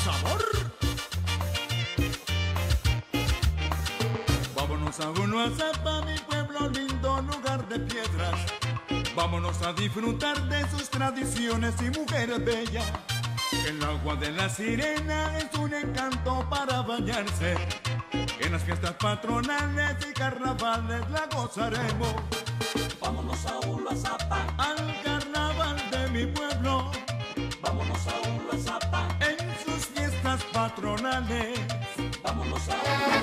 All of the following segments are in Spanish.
sabor. Vámonos a Uruazapa, mi pueblo lindo, lugar de piedras. Vámonos a disfrutar de sus tradiciones y mujeres bellas. El agua de la sirena es un encanto para bañarse. En las fiestas patronales y carnavales la gozaremos. Vámonos a Uruazapa, al carnaval de mi pueblo. Vámonos a Uruazapa, en sus fiestas patronales. Vámonos a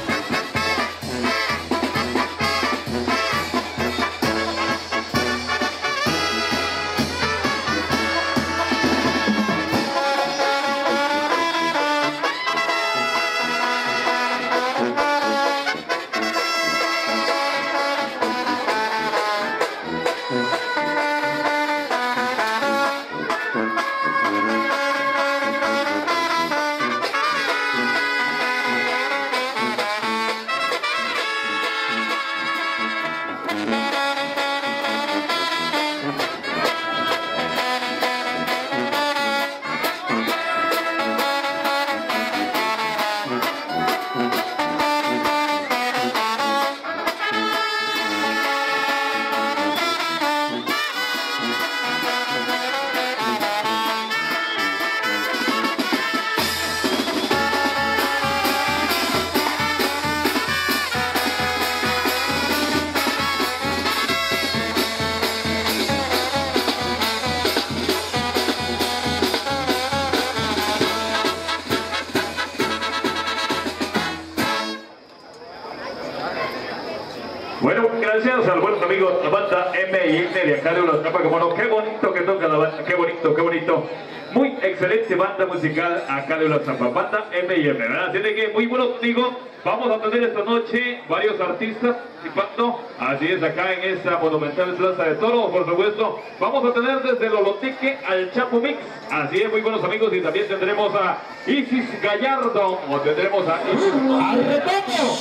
Bueno, gracias al buen amigo, la banda M&M de acá de Uruazapa, como no, qué bonito que toca la banda, qué bonito, qué bonito. Muy excelente banda musical acá de Uruazapa, banda M&M, ¿verdad? Así de que muy bueno, digo, vamos a tener esta noche varios artistas participando, así es, acá en esta monumental Plaza de Toros, por supuesto. Vamos a tener desde Loloteque al Chapo Mix, así es, muy buenos amigos, y también tendremos a Isis Gallardo, o tendremos a Isis... ¡Al retoño!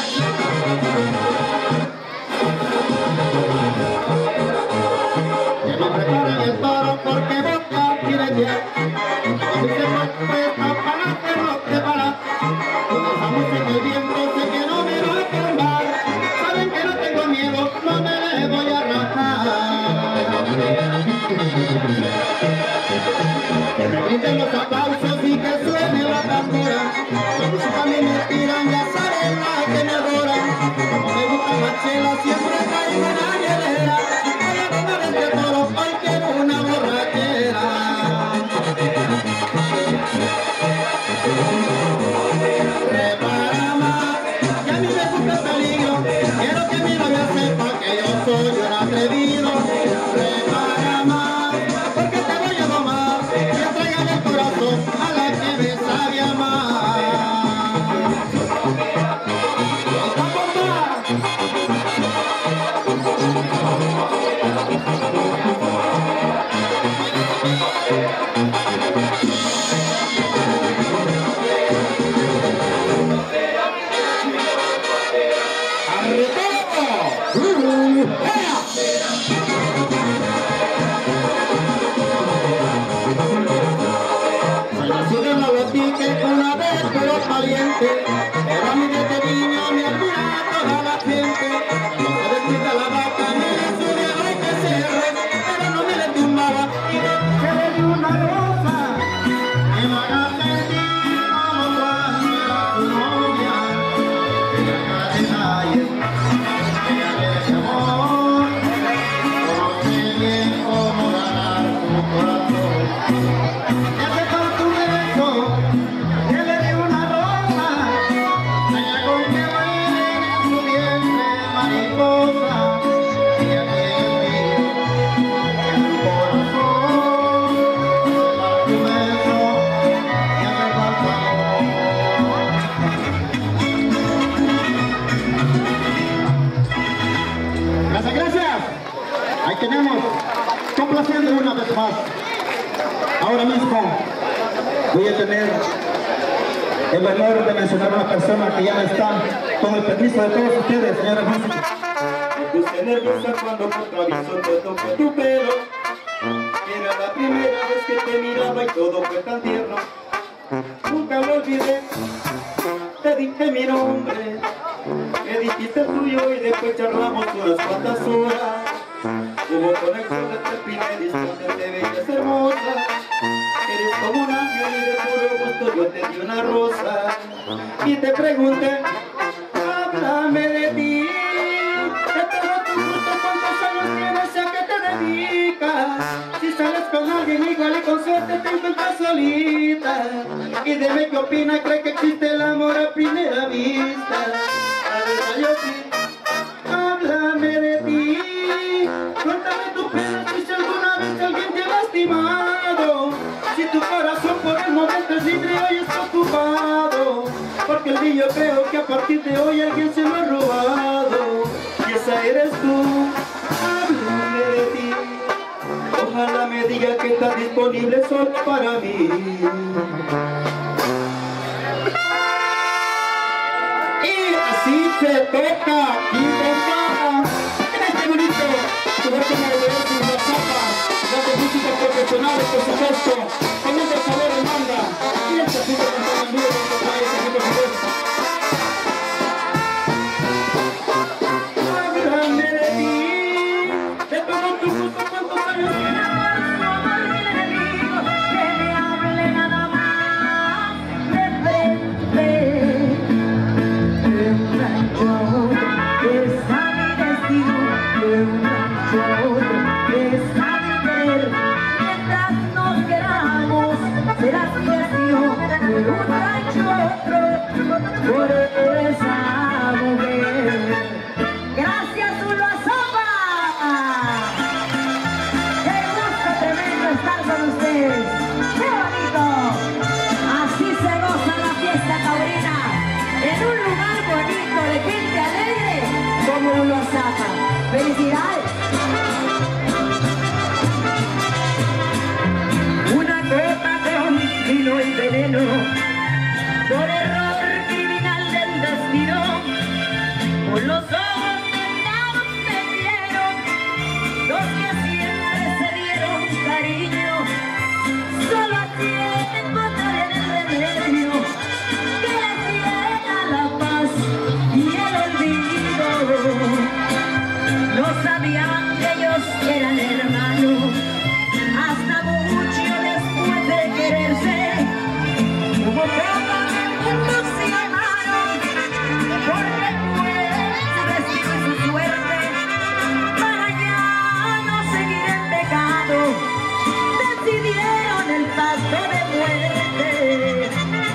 Que no preparen el toro porque boca quiere ya. Y se respeta para que no te para. Con esa música el viento sé que no me va a tumbar. Saben que no tengo miedo, no me les voy a rajar. Que me griten los aplausos y que suene la tambora. La música me inspiran, ya saben la que me adora. Como me gusta la chela, siempre caigo en la hielera. Voy a tomar entre todos, hoy quiero una borrachera. Prepara más, que a mí me gusta el peligro. Quiero que mi novia sepa que yo soy un atrevido. Prepara más, porque te voy a domar. Y entregar el corazón a la que me sabe amar. Una vez pero valiente, pero a mí desde niño me admira toda la gente. No se descuida la vaca, me le subía hay que cerre, pero no me le tumbaba y le di una rosa que me haga sentir como cuando era tu novia. Ella cara de nadie, ella de amor, conoce bien cómo ganar tu corazón. Ahí tenemos, complaciendo una vez más. Ahora mismo voy a tener el honor de mencionar a una persona que ya no está, con el permiso de todos ustedes, señores músicos. Me puse nerviosa cuando por tu aviso te toqué tu pelo. Era la primera vez que te miraba y todo fue tan tierno. Nunca nunca lo olvidé. Te dije mi nombre, me dijiste el tuyo y después charlamos unas cuantas horas. Hubo conexión entre Pina y Discote, te veías hermosa. Eres como un ángel y de puro gusto yo te di una rosa. Y te pregunté, háblame de ti, de todo tu gusto, cuántos años tienes, a qué te dedicas. Si sales con alguien igual y con suerte te encuentras solita. Y dime qué opina, cree que existe el amor a primera vista. A ver, yo sí, háblame de ti, cuéntame tu pena, si alguna vez alguien te ha lastimado. Si tu corazón por el momento es libre, hoy está ocupado. Porque el día yo creo que a partir de hoy alguien se lo ha robado. Y esa eres tú, háblame de ti. Ojalá me diga que estás disponible solo para mí. Y así se toca y toca. Qué bonito, tu verso me obedece en la zapa. Las músicas profesionales, por supuesto, con un sabor de manda. Y este tipo de cantanduras de nuestro país, aquí por supuesto. Háblame de ti, de todo tu gusto, cuántos años tienes. Que me hable nada más de frente. De un rancho a otro, esa mi destino. De un rancho a otro, esa mi querer. Mientras nos queramos, será cuestión de un rancho a otro por esa mujer. Gracias, Zulo Azopa. Qué gusto tremendo estar con ustedes. Qué bonito. Así se goza la fiesta taurina en un lugar bonito de gente alegre como Zulo Azopa. ¡Felicidades! Una copa con vino y veneno, por error criminal del destino, con los ojos vendados me vieron, los que siempre se dieron cariño, solo así encontraré el remedio que les diera la paz y el olvido. No sabían que ellos eran hermanos, hasta mucho después de quererse, hubo pocos minutos se llamaron, porque fue su destino y su suerte, para ya no seguir en pecado, decidieron el pacto de muerte.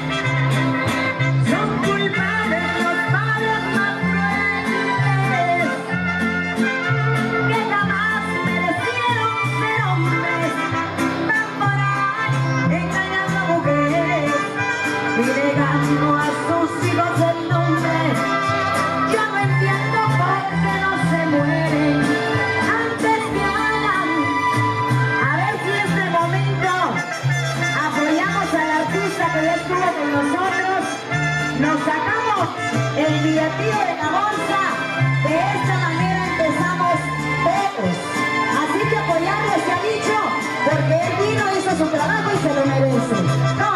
Son culpables los padres más crueles, que jamás merecieron ser hombres, van por ahí engañando a mujeres y negando a sus hijos el nombre. Yo no entiendo por qué no se mueren antes que hagan. A ver si en este momento apoyamos al artista que ya estuvo con nosotros, nos sacamos el billetillo de la bolsa. De esta manera empezamos todos. Así que apoyarlo se ha dicho, porque él vino, hizo su trabajo y se lo merece. ¿No?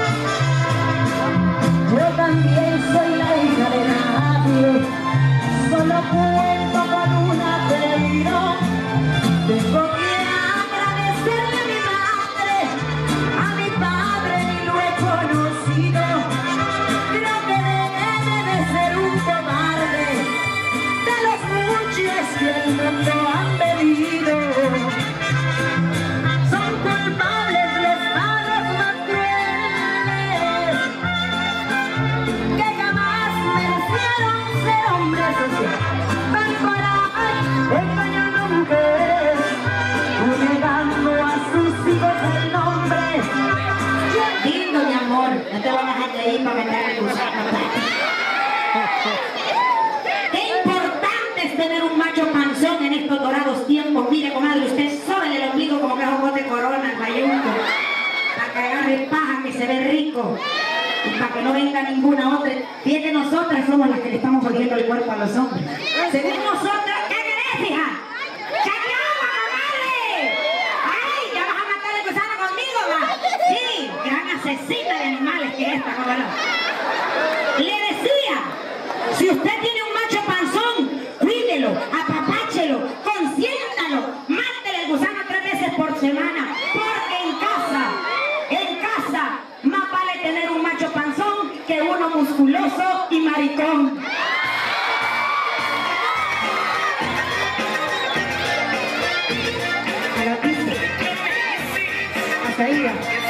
Yo también soy la hija de nadie, solo cuento con un apellido. Tengo que agradecerle a mi madre, a mi padre ni lo he conocido. Creo que debe de ser un cobarde de los muchos que el mundo han bebido. Son culpables los padres más crueles, que jamás merecieron ser hombres. Van por ahí engañando a mujeres, negando a sus hijos el nombre. Qué lindo, mi amor. No te voy a dejar de ahí para meter el gusano. Qué importante es tener un macho panzón en estos dorados tiempos. Mire, comadre, usted sóbele el ombligo como que es un bote corona, el bayunco, para que agarre paja, que se ve rico, y para que no venga ninguna otra. Fíjate, nosotras somos las que le estamos jodiendo el cuerpo a los hombres. Según nosotras, ¿qué querés, hija? ¡Chañama, comadre! ¡Ay, ya vas a matar el gusano conmigo, va! Sí, gran asesina de animales. que esta, cabrón. Le decía, si usted tiene un macho panzón, cuídelo, apapáchelo, consiéntalo, mátele el gusano 3 veces por semana, porque en casa, más vale tener un macho panzón que uno musculoso y maricón. Hasta ahí ya.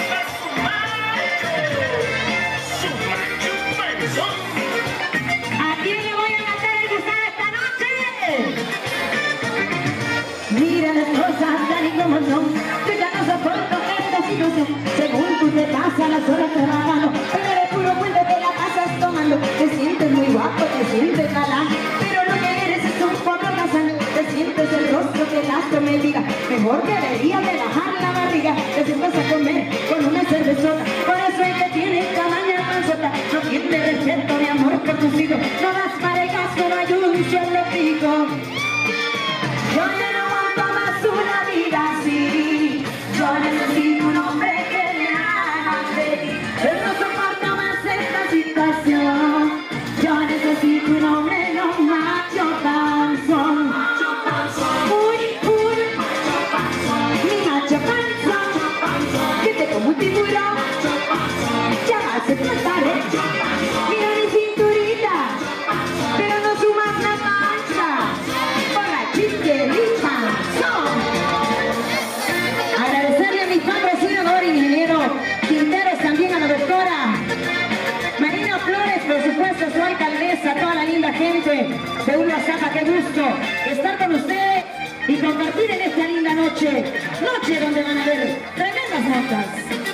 ¿A quién le voy a matar el gusano esta noche? Mira las cosas tal y como son, yo ya no soporto esta situación. Según tú te pasas las horas trabajando, pero eres puro cuento que la pasas tomando. Te sientes muy guapo, te sientes galán, pero lo que eres es un poco holgazán. Te sientes el rostro que el astro me diga, mejor deberías de bajar la barriga. Te sientas a comer con una cervezota, por eso es que tienes tamaña panzota. No tienes respeto ni amor por tus hijos, no das para el gasto, no hay un solo pico. Yo ya no aguanto más una vida así. Yo necesito un hombre que me haga feliz. Yo no soporto más esta situación. Yo necesito un hombre, no un macho panzón. Mi macho panzón, que te como un tiburón. Ya va a ser más tarde. Mira mi cinturita, pero no sumas la panza. Agradecerle a mis padres, soy honor, ingeniero Quinteros, también a la doctora Marina Flores, por supuesto, su alcaldesa, toda la linda gente de Uruazapa. Qué gusto estar con ustedes y compartir en esta linda noche donde van a ver tremendas notas.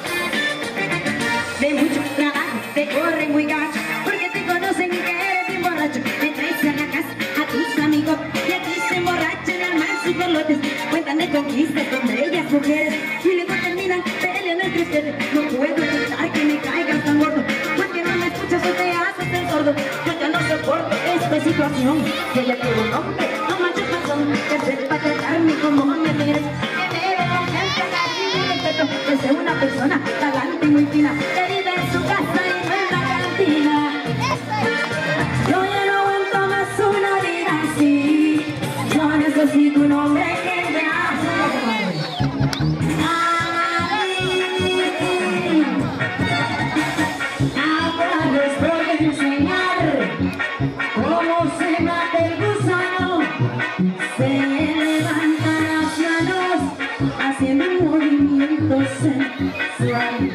De mucho trabajo, te corren muy gacho, porque te conocen y que eres bien borracho. Me traes a la casa a tus amigos y aquí se emborrachan al más y pelotes. Cuentan de conquistas con bellas mujeres y luego terminan peleando entre ustedes. No puedo evitar que me caigas tan gordo, porque no me escuchas o te haces el sordo. Yo ya no soporto esta situación, que ya quiero un hombre, no macho panzón, que sepa tratarme como me mereces, que me dé confianza, cariño y respeto, que sea una persona galante y muy fina, que vive en su casa y no en la cantina. Yo ya no aguanto más una vida así. Yo necesito un hombre que me haga ahora les voy a enseñar cómo se mata el gusano. Se levantan las manos haciendo un movimiento sensual.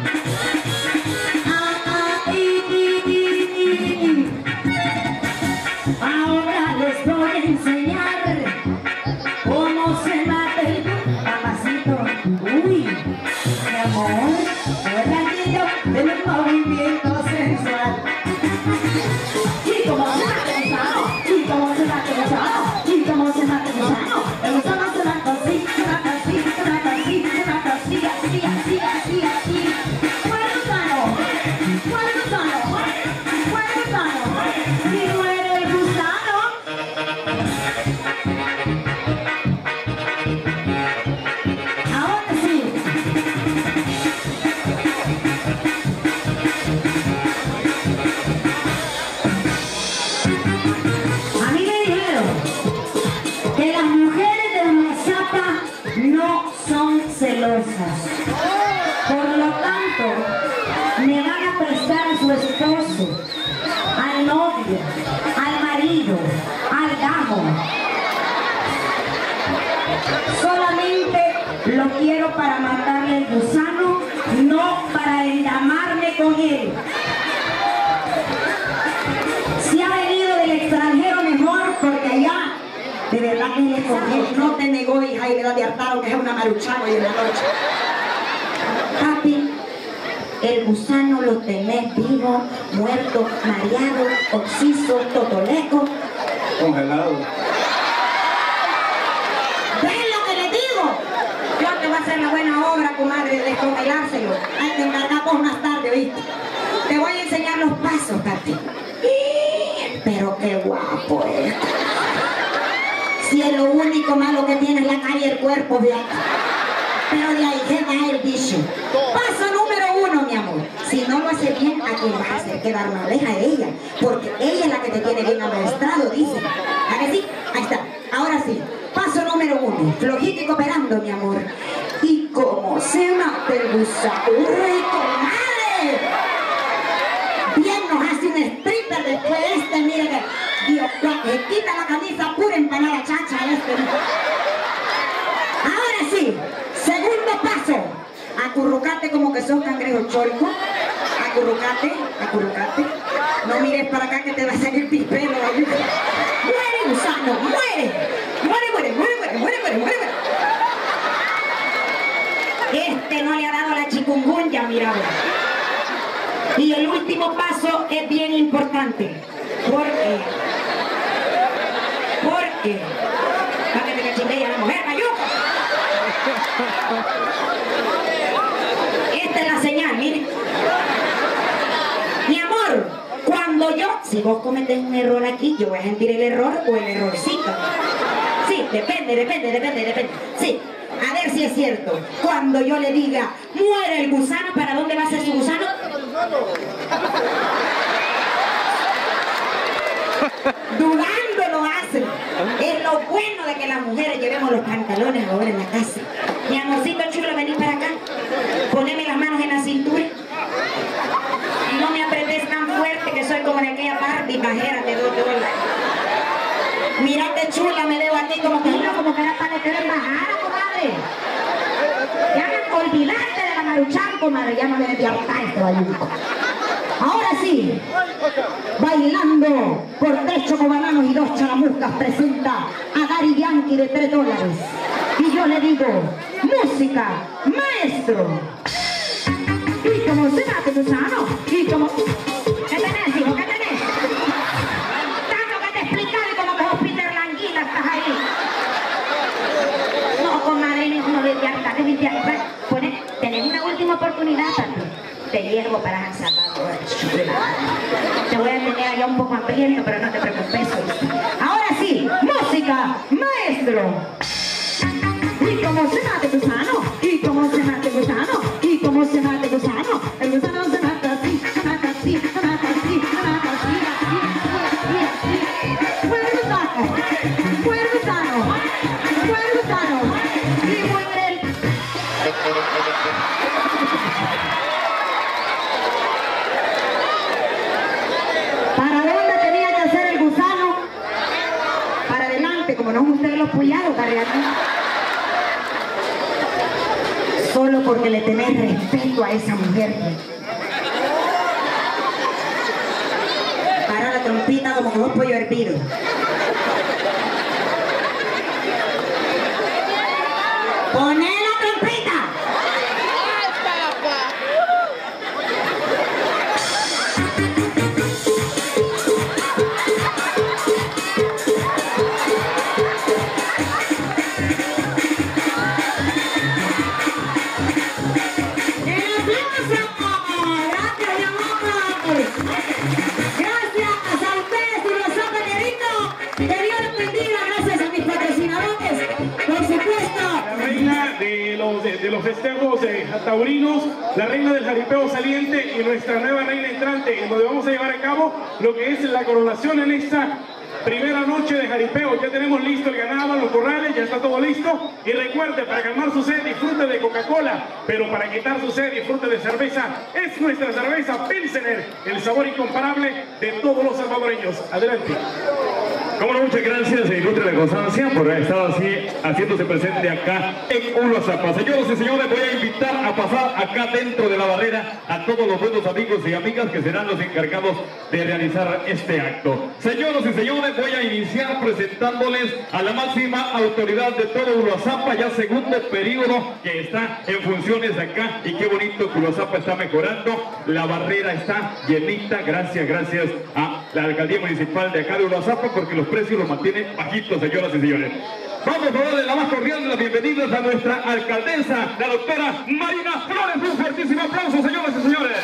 Ahora les voy a enseñar cómo se mata el papacito. Uy, mi amor, borraguillo del movimiento sensual. Y cómo se mata el gusano, y cómo se mata el gusano, y cómo se mata el gusano. El gusano se mata así, se mata así, se mata así, se mata así, así, así, así, así. ¿Cuál gusano? ¿Cuál gusano? ¿Cuál gusano? Si no era el gusano. Ahora sí. A mí me dijeron que las mujeres de Uruazapa no son celosas. Por lo tanto, me van a prestar a su esposo, al novio, al marido, al gamo. Solamente lo quiero para matarle el gusano, no para engamarme con él. Si ha venido del extranjero, mejor, porque allá de verdad que le cogió. No te negó, hija, y le da de hartaro que es una maruchana hoy en la noche. Papi, el gusano lo tenés vivo, muerto, mareado, oxiso, totoleco. Congelado. ¿Ven lo que les digo? Yo te voy a hacer la buena obra, comadre, de descongelárselo. Ahí te encargamos más tarde, ¿viste? Te voy a enseñar los pasos, papi. Pero qué guapo es. Si es lo único malo que tiene es la cara y el cuerpo, ¿verdad? Pero de ahí se va el bicho. Paso número 1, mi amor. Si no lo hace bien, ¿a quién vas a hacer quedar mal? Es a ella, porque ella es la que te tiene bien amaestrado, dice. ¿A que sí? Ahí está. Ahora sí, paso número 1, flojito y cooperando, mi amor. Y como se mata el gusano, ¡uy, comadre! Bien nos hace un stripper después de este, mira que Dios, se quita la camisa, pura empanada chacha este. Ahora sí, segundo paso, acurrucate como que sos cangrejo cholco, acurrucate, no mires para acá que te va a salir pispelo. Muere gusano, muere. Este no le ha dado la chikungunya, mira. Y el último paso es bien importante. ¿Por qué? Para que te cachindee a la mujer, mayuca. Esta es la señal, miren. Mi amor, cuando yo, si vos cometés un error aquí, yo voy a sentir el error o el errorcito. Sí, depende. Sí, a ver si es cierto. Cuando yo le diga, muere el gusano, ¿para dónde va a ser su gusano? Dudando lo hacen. Es lo bueno de que las mujeres llevemos los pantalones ahora en la casa. Mi amorcito chulo, vení para acá. Poneme las manos en la cintura. Y no me apretes tan fuerte que soy como en aquella parte bajera de $2. Mírate chula, me veo a ti como que era para meter en bajada, comadre. Ya me olvidaste de la Maruchan, comadre. Ya no me metí a botar este bayuco. Ahora sí, bailando por 3 chocobananos y 2 charamuscas, presenta a Gary Bianchi de $3. Y yo le digo, música, maestro. Y como se mate gusano, y como... ¿Qué tenés, hijo? ¿Qué tenés? Tanto que te he explicado y como que vos Peter Languila estás ahí. No, comadre, no de harta, tenés una última oportunidad, papi. Te llevo para San Salvador. Te voy a tener allá un poco hambriento, pero no te preocupes. Ahora sí, música, maestro. Y como se mate gusano, y como se mate gusano, y como se mate gusano. El gusano se mata así, se mata así, se mata así, se mata así, así. Muere gusano, y muere el... ¿Para dónde tenía que hacer el gusano? Para adelante, como no ustedes los puyados, para adelante. Solo porque le tenés respeto a esa mujer. Para la trompita como que vos pollo hervido. ¡Poné la trompita! De los festejos taurinos, la reina del jaripeo saliente y nuestra nueva reina entrante, en donde vamos a llevar a cabo lo que es la coronación en esta primera noche de jaripeo. Ya tenemos listo el ganado, los corrales, ya está todo listo. Y recuerde, para calmar su sed, disfrute de Coca-Cola, pero para quitar su sed, disfrute de cerveza. Es nuestra cerveza Pilsener, el sabor incomparable de todos los salvadoreños. Adelante. Como no, muchas gracias, Industria de Constancia, por haber estado así, haciéndose presente acá en Uruazapa. Señoras y señores, voy a invitar a pasar acá dentro de la barrera a todos los buenos amigos y amigas que serán los encargados de realizar este acto. Señoras y señores, voy a iniciar presentándoles a la máxima autoridad de todo Uruazapa, ya segundo periodo que está en funciones acá, y qué bonito que Uruazapa está mejorando, la barrera está llenita, gracias a la alcaldía municipal de acá de Uruazapa, porque los precios los mantienen bajitos, señoras y señores. Vamos a darle la más cordial de las bienvenidas a nuestra alcaldesa, la doctora Marina Flores. Un fuertísimo aplauso, señoras y señores.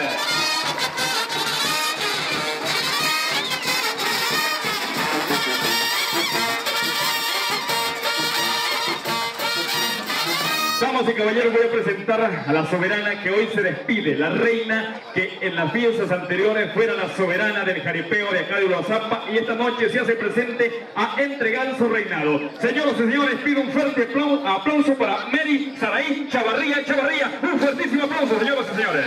Damas Damas y caballeros, voy a presentar a la soberana que hoy se despide, la reina que en las fiestas anteriores fuera la soberana del jaripeo de acá de Uruazapa y esta noche se hace presente a entregar su reinado. Señoras y señores, pido un fuerte aplauso para Mary Saraí Chavarría. Un fuertísimo aplauso, señoras y señores.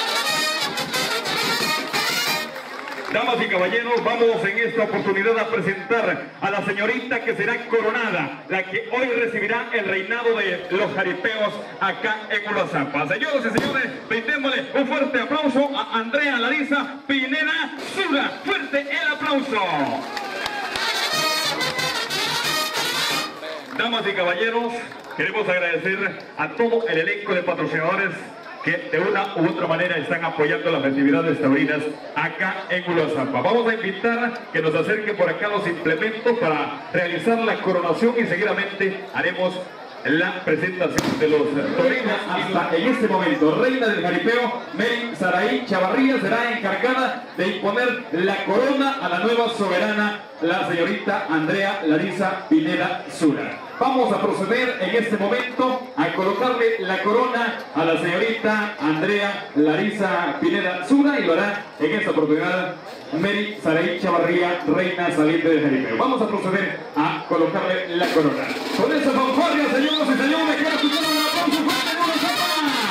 Damas y caballeros, vamos en esta oportunidad a presentar a la señorita que será coronada, la que hoy recibirá el reinado de los jaripeos acá en Uruazapa. Señoras y señores, brindémosle un fuerte aplauso a Andrea Larisa Pineda Sura. Fuerte el aplauso. Damas y caballeros, queremos agradecer a todo el elenco de patrocinadores que de una u otra manera están apoyando las festividades taurinas acá en Uruazapa. Vamos a invitar que nos acerquen por acá los implementos para realizar la coronación y seguidamente haremos la presentación de los taurinos. Hasta en este momento, reina del jaripeo, Mary Saraí Chavarría será encargada de imponer la corona a la nueva soberana, la señorita Andrea Larisa Pineda Sura. Vamos a proceder en este momento a colocarle la corona a la señorita Andrea Larisa Pineda Sura y lo hará en esta oportunidad Mary Saraí Chavarría, reina saliente del jaripeo. Vamos a proceder a colocarle la corona. Con esa fanfarria, señoras y señores, quiero escuchar un aplauso fuerte en Uruazapa.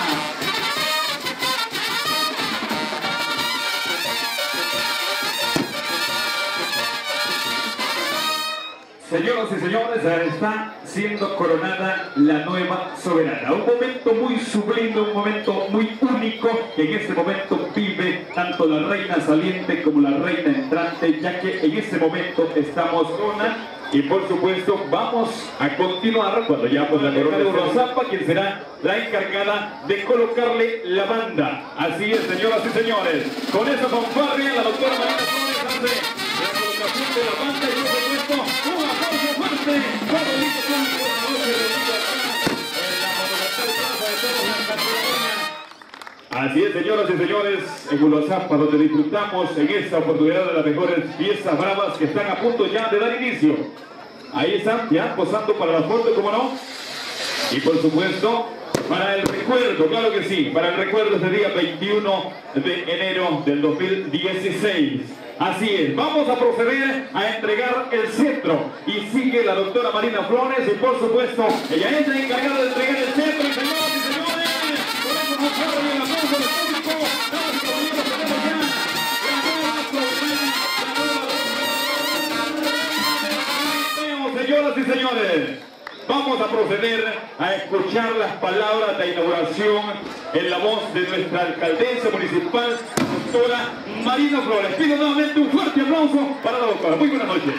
Señoras y señores, está siendo coronada la nueva soberana. Un momento muy sublime, un momento muy único que en este momento vive tanto la reina saliente como la reina entrante, ya que en este momento estamos con y por supuesto vamos a continuar cuando ya pues la corona de Uruazapa, quien será la encargada de colocarle la banda. Así es, señoras y señores, con esa fanfarria la doctora Marina Flores hace la colocación de la banda y por supuesto un aplauso fuerte para el hijo público de la noche de vida acá en la monumental plaza de toros de Santa Colonia. Así es, señoras y señores, en Uruazapa, donde disfrutamos en esta oportunidad de las mejores fiestas bravas que están a punto ya de dar inicio. Ahí están ya posando para la foto, como no, y por supuesto para el recuerdo, claro que sí, para el recuerdo este día 21 de enero del 2016. Así es, vamos a proceder a entregar el cetro y sigue la doctora Marina Flores y por supuesto ella es la encargada de entregar el cetro y señoras y señores, con eso nos y el aplauso del público, damas y caballeros, tenemos ya la nueva soberana, señoras y señores. Vamos a proceder a escuchar las palabras de inauguración en la voz de nuestra alcaldesa municipal, doctora Marina Flores. Pido nuevamente un fuerte aplauso para la doctora. Muy buenas noches.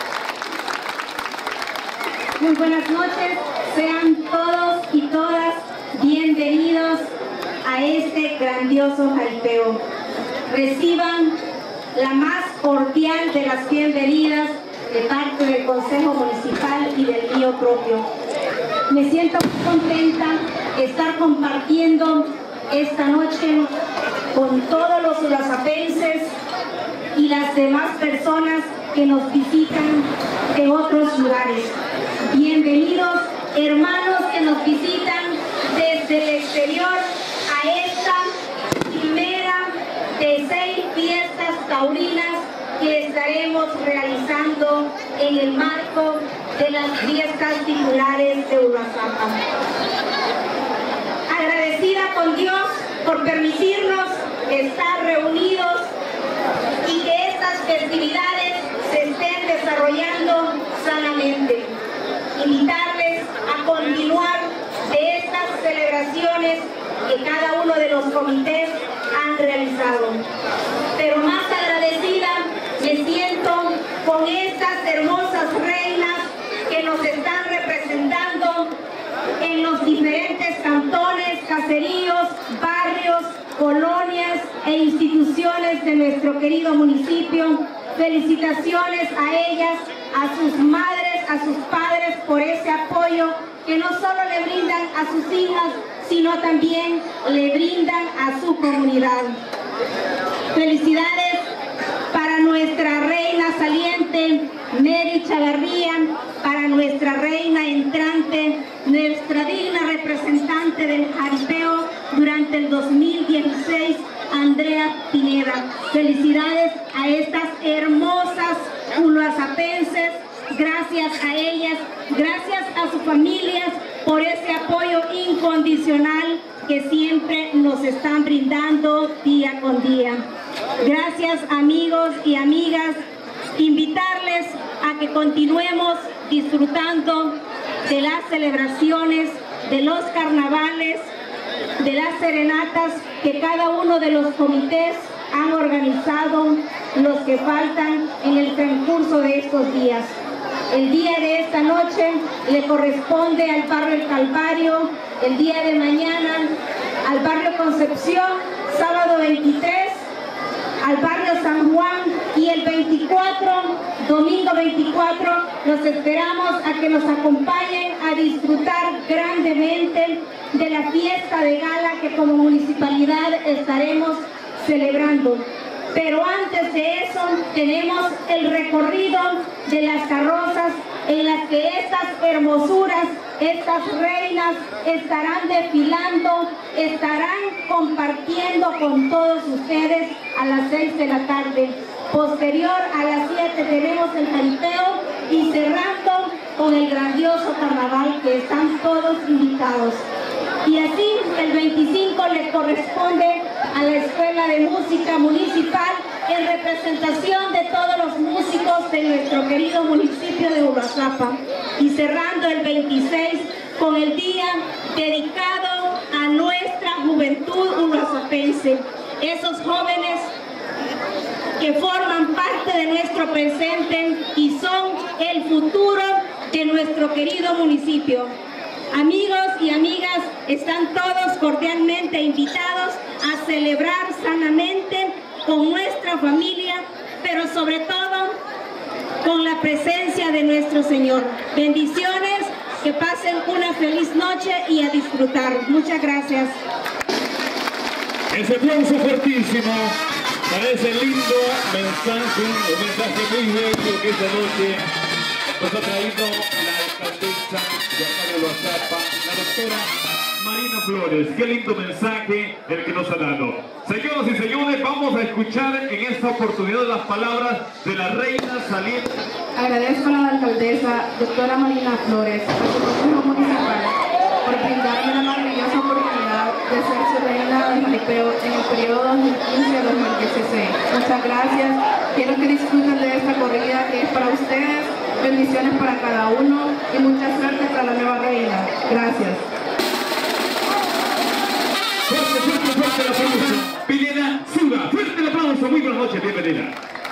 Muy buenas noches, sean todos y todas bienvenidos a este grandioso jaripeo. Reciban la más cordial de las bienvenidas de parte del Consejo Municipal y del mío propio. Me siento muy contenta de estar compartiendo esta noche con todos los urazapenses y las demás personas que nos visitan de otros lugares. Bienvenidos, hermanos que nos visitan desde el exterior a esta primera de 6 fiestas taurinas que estaremos realizando en el marco de las fiestas titulares de Uruazapa. Agradecida con Dios por permitirnos estar reunidos y que estas festividades se estén desarrollando sanamente. Invitarles a continuar de estas celebraciones que cada uno de los comités han realizado. Pero más agradecida me siento con estas hermosas reinas que nos están representando en los diferentes cantones, caseríos, barrios, colonias e instituciones de nuestro querido municipio. Felicitaciones a ellas, a sus madres, a sus padres por ese apoyo que no solo le brindan a sus hijas, sino también le brindan a su comunidad. Felicidades para nuestra reina saliente, Mary Chavarría, para nuestra reina entrante, nuestra digna representante del jaripeo durante el 2016, Andrea Pineda. Felicidades a estas hermosas uluazapenses, gracias a ellas, gracias a sus familias por ese apoyo incondicional que siempre nos están brindando día con día. Gracias, amigos y amigas, invitarles a que continuemos disfrutando de las celebraciones, de los carnavales, de las serenatas que cada uno de los comités han organizado, los que faltan en el transcurso de estos días. El día de esta noche le corresponde al barrio El Calvario, el día de mañana al barrio Concepción, sábado 23, al barrio San Juan, y el 24, domingo 24, los esperamos a que nos acompañen a disfrutar grandemente de la fiesta de gala que como municipalidad estaremos celebrando. Pero antes de eso tenemos el recorrido de las carrozas en las que estas hermosuras, estas reinas estarán desfilando, estarán compartiendo con todos ustedes a las 6 de la tarde. Posterior a las 7 tenemos el jaripeo y cerrando con el grandioso carnaval que están todos invitados. Y así el 25 le corresponde a la Escuela de Música Municipal en representación de todos los músicos de nuestro querido municipio de Uruazapa. Y cerrando el 26 con el día dedicado a nuestra juventud uruazapense. Esos jóvenes que forman parte de nuestro presente y son el futuro de nuestro querido municipio. Amigos y amigas, están todos cordialmente invitados a celebrar sanamente con nuestra familia, pero sobre todo con la presencia de nuestro Señor. Bendiciones, que pasen una feliz noche y a disfrutar. Muchas gracias. Ese aplauso fuertísimo para ese lindo mensaje, un mensaje muy bello que esta noche nos ha traído la alcaldesa de acá de Uruazapa, la doctora Marina Flores. Qué lindo mensaje el que nos ha dado. Señoras y señores, vamos a escuchar en esta oportunidad las palabras de la reina saliente. Agradezco a la alcaldesa, doctora Marina Flores, a su consejo municipal, por brindarme la maravillosa oportunidad de ser su reina del jaripeo en el periodo 2015-2016. Muchas gracias. Quiero que disfruten de esta corrida que es para ustedes. Bendiciones para cada uno y mucha suerte para la nueva reina. Gracias. Fuerte, fuerte, fuerte el aplauso. Pineda Suga, fuerte el aplauso. Muy buenas noches, bienvenida.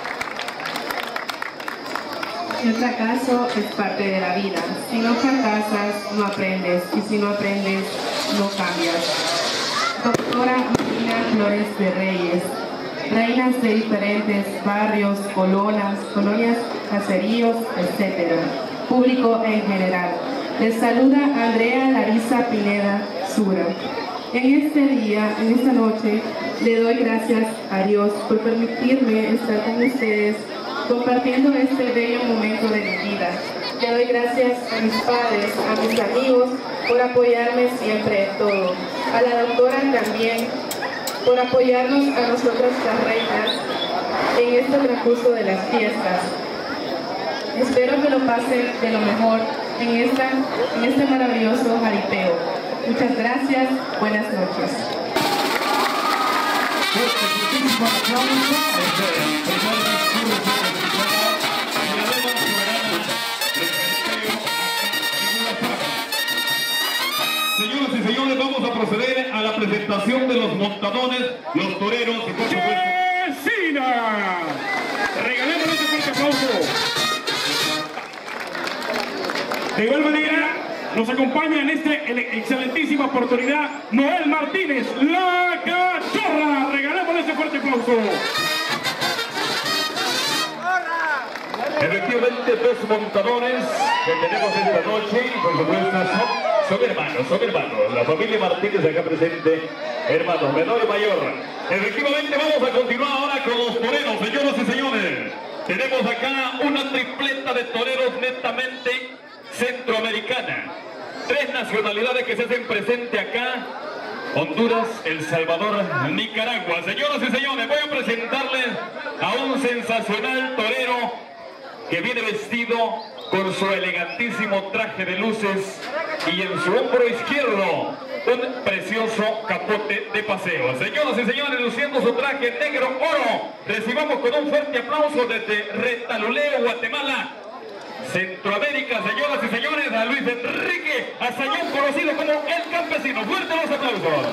El fracaso es parte de la vida. Si no fracasas, no aprendes. Y si no aprendes, no cambias. Doctora Marina Flores de Reyes. Reinas de diferentes barrios, colonias, caseríos, etc. Público en general. Les saluda Andrea Larisa Pineda Sura. En este día, en esta noche, le doy gracias a Dios por permitirme estar con ustedes compartiendo este bello momento de mi vida. Le doy gracias a mis padres, a mis amigos, por apoyarme siempre en todo. A la doctora también, por apoyarnos a nosotras las reinas en este transcurso de las fiestas. Espero que lo pasen de lo mejor en este maravilloso jaripeo. Muchas gracias, buenas noches. Señoras y señores, vamos a proceder a la presentación de los montadores, los toreros y por supuesto... ¡Vecina! Regalémosle este fuerte aplauso. De igual manera, nos acompaña en esta excelentísima oportunidad Noel Martínez, la cachorra. Regalémosle este fuerte aplauso. Efectivamente, dos montadores que tenemos esta noche, y por supuesto son hermanos. La familia Martínez acá presente, hermanos, menor y mayor. Efectivamente, vamos a continuar ahora con los toreros, señoras y señores. Tenemos acá una tripleta de toreros netamente centroamericana. tres nacionalidades que se hacen presente acá: Honduras, El Salvador, Nicaragua. Señoras y señores, voy a presentarles a un sensacional torero que viene vestido con su elegantísimo traje de luces y en su hombro izquierdo un precioso capote de paseo. Señoras y señores, luciendo su traje negro oro, recibamos con un fuerte aplauso desde Retaluleo, Guatemala, Centroamérica, señoras y señores, a Luis Enrique Azañón, conocido como El Campesino. Fuerte los aplausos.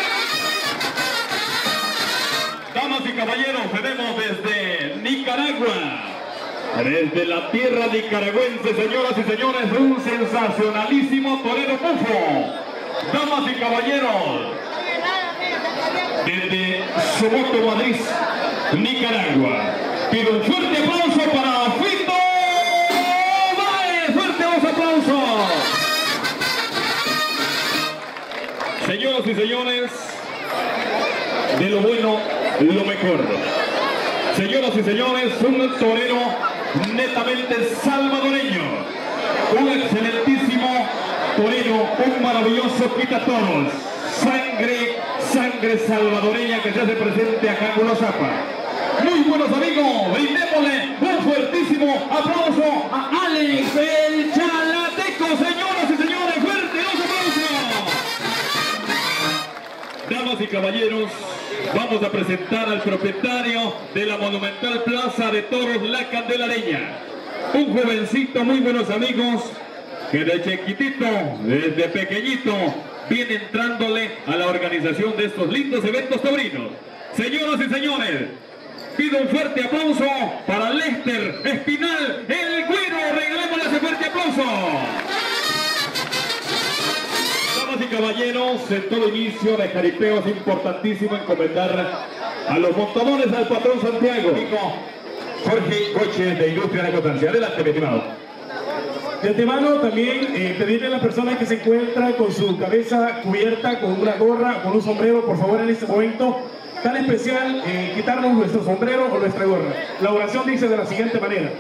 Damas y caballeros, tenemos desde Nicaragua, desde la tierra nicaragüense, señoras y señores, un sensacionalísimo torero bufo. Damas y caballeros, desde Somoto, Madrid, Nicaragua, pido un fuerte aplauso para Fito Báez. Fuerte los aplausos. Señoras y señores, de lo bueno, lo mejor. Señoras y señores, un torero netamente salvadoreño, un excelentísimo torero, un maravilloso quitatoros, sangre salvadoreña que se hace presente acá en Ulazapa. Muy buenos amigos, brindémosle un fuertísimo aplauso a Alex el Chalateco. Señoras y señores, fuerte los aplausos. Damas y caballeros, vamos a presentar al propietario de la monumental Plaza de Toros La Candelareña, un jovencito, muy buenos amigos, que desde chiquitito, desde pequeñito, viene entrándole a la organización de estos lindos eventos taurinos. Señoras y señores, pido un fuerte aplauso para Lester Espinal, el Güiro. Regalémosle ese fuerte aplauso. Damas y caballeros, en todo inicio de jaripeo es importantísimo encomendar a los montadores al patrón Santiago, Jorge Coches de Industria de Constancia. Adelante, mi estimado. De antemano también pedirle a las personas que se encuentran con su cabeza cubierta, con una gorra, con un sombrero, por favor en este momento tan especial, quitarnos nuestro sombrero o nuestra gorra. La oración dice de la siguiente manera: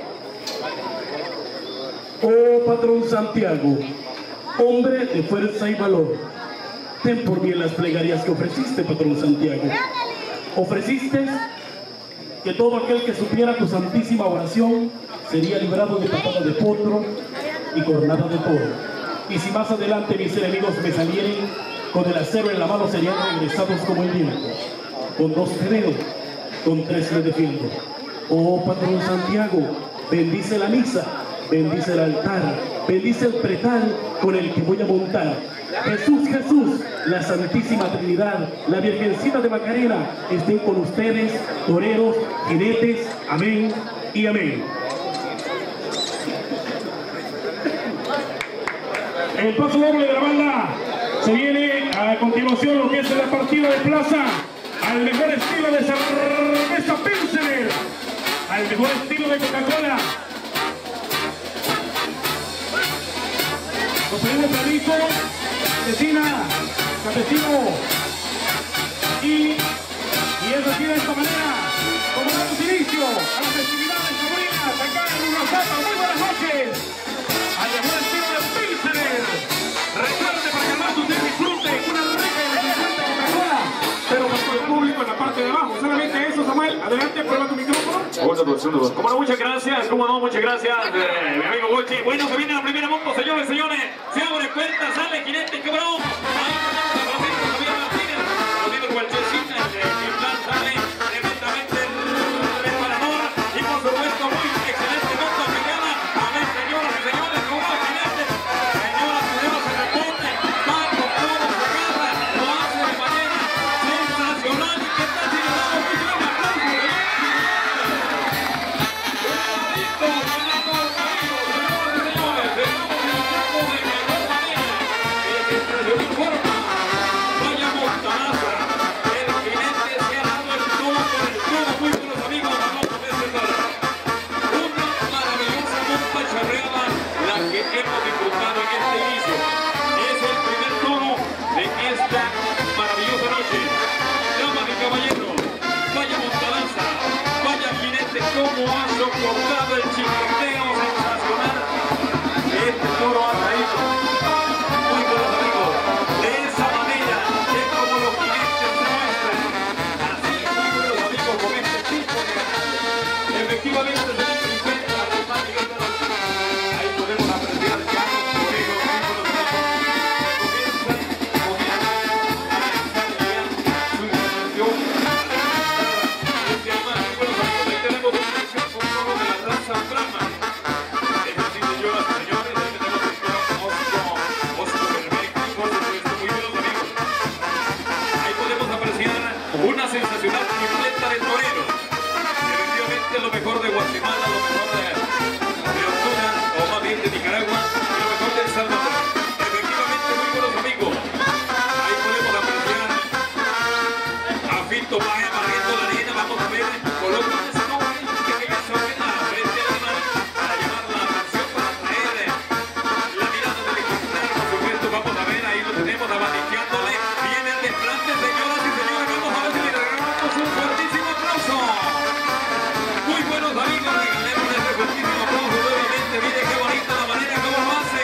oh patrón Santiago, hombre de fuerza y valor, ten por bien las plegarias que ofreciste, patrón Santiago. Ofreciste que todo aquel que supiera tu santísima oración sería librado de patada de potro y cornada de toro. Y si más adelante mis enemigos me salieren, con el acero en la mano serían regresados como el viento. Con 2 peleo, con 3 me defiendo. Oh patrón Santiago, bendice la misa, bendice el altar, bendice el pretal con el que voy a montar. Jesús, Jesús, la Santísima Trinidad, la Virgencita de Macarena, estén con ustedes, toreros, jinetes, amén y amén. El paso doble de la banda. Se viene a continuación lo que es la partida de plaza, al mejor estilo de cerveza Pilsener, al mejor estilo de Coca-Cola. Nos pedimos permiso, vecina, campesino, y es así de esta manera como damos inicio a las festividades taurinas acá en Ulazapa. Muy buenas noches. Al mejor estilo de Pilsener. Recuerde, para que más usted disfrute una rica y refrescante Coca-Cola, pero para el público en la parte de abajo. Solamente eso, Samuel. Adelante, prueba tu micrófono. Como no, muchas gracias. Como no, muchas gracias, mi amigo Gochi. Bueno, se viene la primera moto, señores, señores. Se abre cuenta, sale jinete, cabrón. Ahí tenemos a Francisco Javier Martínez, Rodrigo Gualchecina, en plan sale tremendamente reparador. Y por supuesto, muy excelente moto pegada. A ver, señoras y señores, como jinete. Señoras y señores, se reporte. Va con todo, se agarra, lo hace de manera sensacional. ¿Y qué tal si le damos un gran aplauso? Cómo ha soportado el chicoteo sensacional que este toro ha traído. efectivamente desde el primer arremate que ahí podemos apreciar ya los toreros, una sensacional tripleta de toreros. Definitivamente lo mejor de Guatemala, lo mejor de Honduras, o más bien de Nicaragua, y lo mejor de El Salvador. Efectivamente, muy buenos amigos. Ahí podemos apreciar a Fito Páez barriendo la arena. Vamos a ver, coloca un sobre que sobre la frente al animal para llamar la atención, para traer la mirada del ejemplar. Por supuesto, vamos a ver, ahí lo tenemos abaniqueándole. Viene el desplante, señoras y señores. Vamos a ver si le regalamos un fuertísimo aplauso. Muy buenos amigos, regalemos este fuertísimo aplauso nuevamente. Mire qué bonita la manera como lo hace.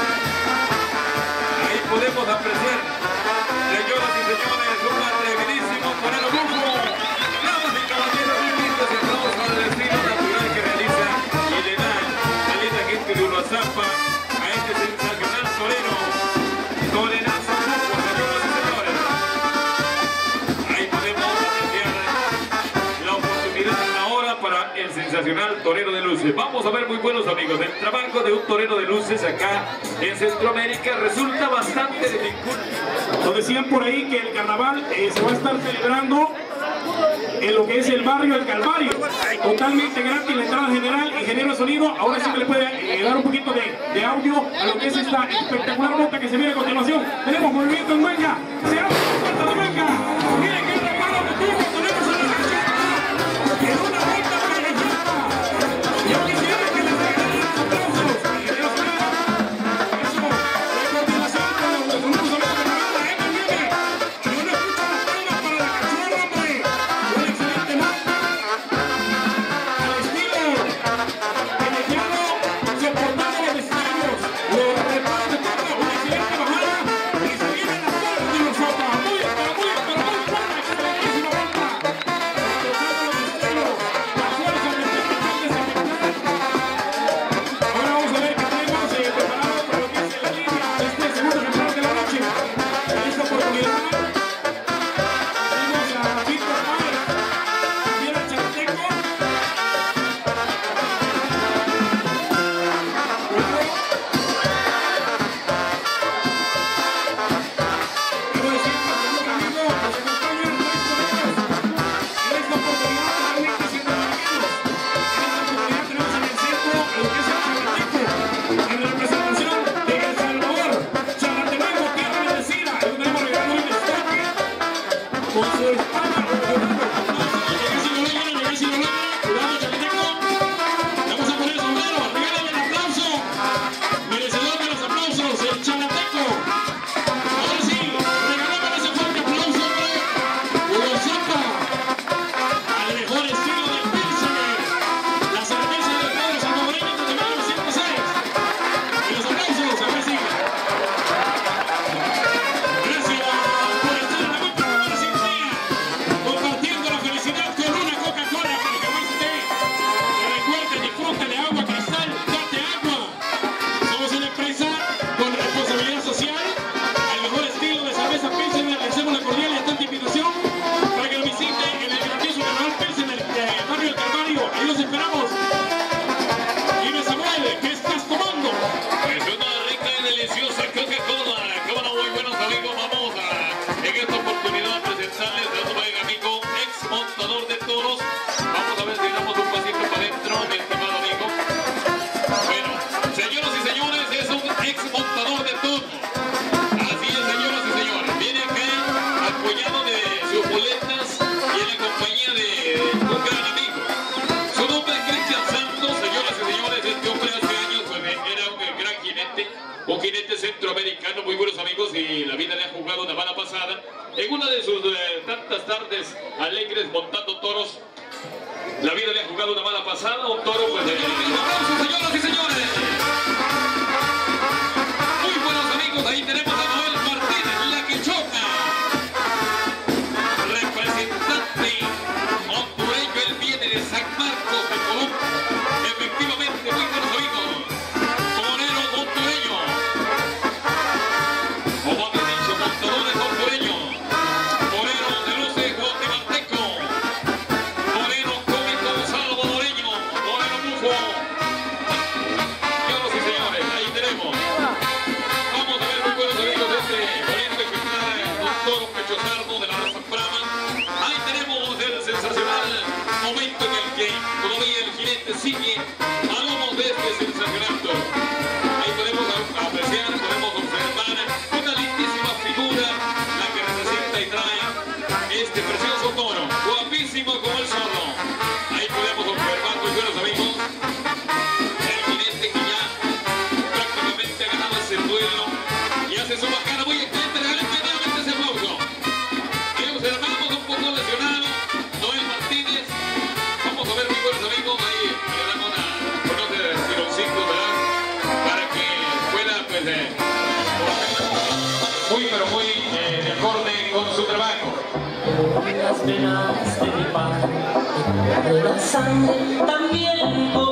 Ahí podemos apreciar, señoras y señores, un atrevidísimo torero bufo. Damas y caballeros, invito a todos al destino natural que realiza y le da a la gente de Uruazapa a este sensacional torero. Torerazo bufo, señoras y señores. Ahí podemos apreciar la oportunidad ahora para el sensacional torero de luces. Vamos a ver, muy buenos amigos, el trabajo de un torero de luces acá en Centroamérica resulta bastante difícil. Nos decían por ahí que el carnaval se va a estar celebrando en lo que es el barrio El Calvario, totalmente gratis la entrada general. Ingeniero de sonido, ahora sí me le puede dar un poquito de audio a lo que es esta espectacular nota que se viene a continuación. Tenemos movimiento en manga, se abre la puerta de manga. Miren qué reparo de turno tenemos en la cancha, en una vuelta privilegiada. Yo quisiera que les regalen los aplausos. Ingeniero de sonido, eso, de coordinación con los amigos de la banda M9. Yo no escucho las palmas para la canción, hombre. Un excelente marca al estilo veneciano, soportando los destellos, los reparos de turno, una excelente bajada y se viene la puerta de los sopas. Muy buena, excelentísima banda. Soportando los destellos, la fuerza del espectacular de ese espectáculo. Ahora vamos a ver qué tenemos preparado para lo que es la línea de este segundo ejemplar de la noche. En esta oportunidad tenemos a Víctor Páez, también al Chalateco. Quiero decir que un amigo nos acompaña en tres toreros. En esta oportunidad realmente siendo bienvenidos. En esta oportunidad tenemos en el centro a lo que es el Chalateco, en representación de El Salvador. Chalatenango, tierra bendecida. Ahí tenemos regalado un estoque con su espada. Llegué si lo logra. Cuidado, Chalateco. Vamos a poner el sombrero. Regálame el aplauso. Merecedor de los aplausos, el Chalateco. Ahora sí, regálame ese fuerte aplauso, hombre. Uruazapa, al mejor estilo del Pilsener, la cerveza del pueblo salvadoreño desde 1906. Y los aplausos, ahora sí. Gracias por estar en la boca de la sintonía, compartiendo la felicidad con una Coca-Cola para que más usted recuerde, disfrútale agua cristal, date agua. Somos una empresa con responsabilidad social, al mejor estilo de cerveza Pilsener. Le hacemos la cordial y atenta invitación para que lo visite en el grandioso carnaval Pilsener del barrio El Calvario. Ahí los esperamos. Dime, Samuel, ¿qué estás tomando? Es una rica y deliciosa Coca-Cola. Como no, muy buenos amigos, vamos a en esta oportunidad a presentarles a un buen amigo, ex montador de toros. Vamos a ver si damos un pasito para adentro, mi estimado amigo. Bueno, señoras y señores, es un ex montador de toros. Así es, señoras y señores. Viene acá apoyado de sus boletas y en la compañía de un gran amigo. Su nombre es Cristian Santos, señoras y señores. Este hombre hace años pues, era un gran jinete, un jinete centroamericano, muy buenos amigos, y la vida le ha jugado una mala pasada. En una de sus tantas tardes alegres montando toros, la vida le ha jugado una mala pasada. Un toro, pues, un aplauso, señoras y señores. Muy buenos amigos, ahí tenemos a Noel Martínez, la que choca. Representante hondureño, él viene de San Marcos, de Colombia. momento en el que todavía el jinete sigue a lomos de este sensacional toro. Ahí podemos apreciar, podemos observar una lindísima figura, la que representa y trae este precioso toro, guapísimo como el zorro. Ahí podemos observar, muy buenos amigos, el jinete que ya prácticamente ha ganado ese duelo y hace su bajada muy excelente. Regalen nuevamente ese aplauso. Ahí observamos un poco lesionado Noel Martínez. Vamos a ver, muy buenos amigos, ahí le damos unos tironcitos, ¿verdad? Para que pueda, pues, muy, pero muy de acorde con su trabajo. Las venas de mi padre, de la sangre también.